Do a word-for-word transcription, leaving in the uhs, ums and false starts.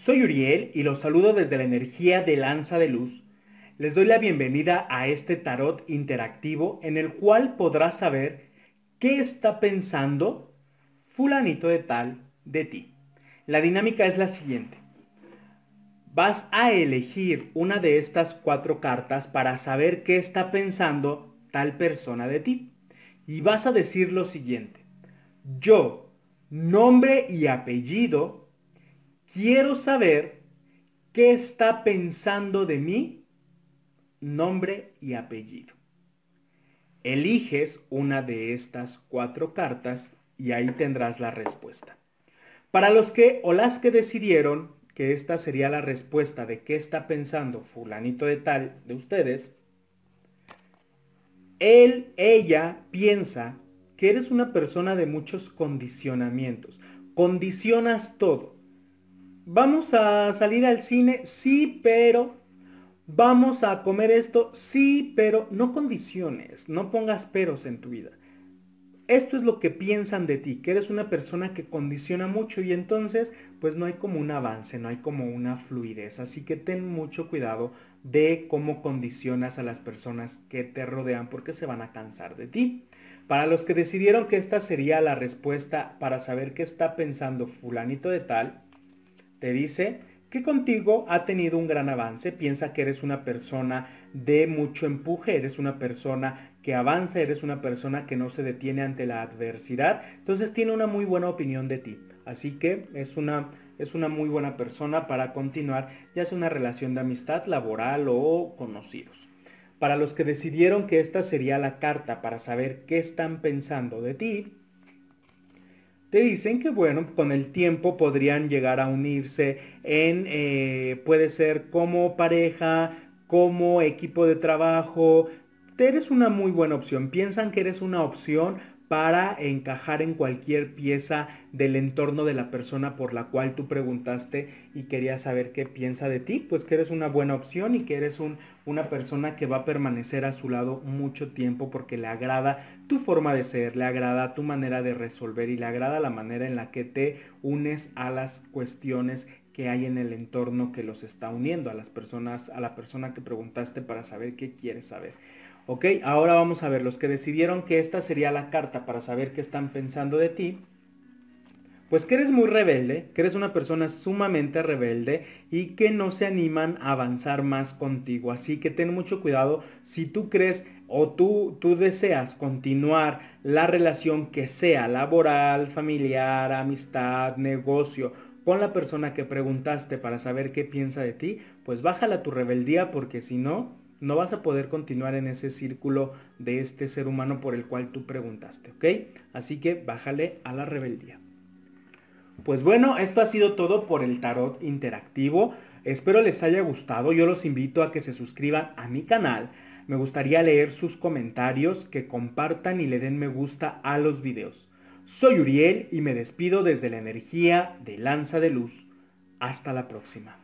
Soy Uriel y los saludo desde la energía de Lanza de Luz. Les doy la bienvenida a este tarot interactivo en el cual podrás saber qué está pensando fulanito de tal de ti. La dinámica es la siguiente. Vas a elegir una de estas cuatro cartas para saber qué está pensando tal persona de ti. Y vas a decir lo siguiente. Yo, nombre y apellido, quiero saber qué está pensando de mí, nombre y apellido. Eliges una de estas cuatro cartas y ahí tendrás la respuesta. Para los que o las que decidieron que esta sería la respuesta de qué está pensando fulanito de tal de ustedes, él, ella piensa que eres una persona de muchos condicionamientos. Condicionas todo. ¿Vamos a salir al cine? Sí, pero... ¿Vamos a comer esto? Sí, pero no condiciones, no pongas peros en tu vida. Esto es lo que piensan de ti, que eres una persona que condiciona mucho y entonces pues no hay como un avance, no hay como una fluidez. Así que ten mucho cuidado de cómo condicionas a las personas que te rodean porque se van a cansar de ti. Para los que decidieron que esta sería la respuesta para saber qué está pensando fulanito de tal, te dice que contigo ha tenido un gran avance, piensa que eres una persona de mucho empuje, eres una persona que avanza, eres una persona que no se detiene ante la adversidad, entonces tiene una muy buena opinión de ti, así que es una, es una muy buena persona para continuar, ya sea una relación de amistad, laboral o conocidos. Para los que decidieron que esta sería la carta para saber qué están pensando de ti, te dicen que bueno, con el tiempo podrían llegar a unirse en, eh, puede ser como pareja, como equipo de trabajo. Eres una muy buena opción. Piensan que eres una opción para encajar en cualquier pieza del entorno de la persona por la cual tú preguntaste y querías saber qué piensa de ti, pues que eres una buena opción y que eres un, una persona que va a permanecer a su lado mucho tiempo porque le agrada tu forma de ser, le agrada tu manera de resolver y le agrada la manera en la que te unes a las cuestiones que hay en el entorno que los está uniendo, a las personas, a la persona que preguntaste para saber qué quieres saber. Ok, ahora vamos a ver, los que decidieron que esta sería la carta para saber qué están pensando de ti, pues que eres muy rebelde, que eres una persona sumamente rebelde y que no se animan a avanzar más contigo. Así que ten mucho cuidado si tú crees o tú, tú deseas continuar la relación que sea laboral, familiar, amistad, negocio, con la persona que preguntaste para saber qué piensa de ti, pues bájala tu rebeldía porque si no, no vas a poder continuar en ese círculo de este ser humano por el cual tú preguntaste, ¿ok? Así que bájale a la rebeldía. Pues bueno, esto ha sido todo por el tarot interactivo. Espero les haya gustado. Yo los invito a que se suscriban a mi canal. Me gustaría leer sus comentarios, que compartan y le den me gusta a los videos. Soy Uriel y me despido desde la energía de Lanza de Luz. Hasta la próxima.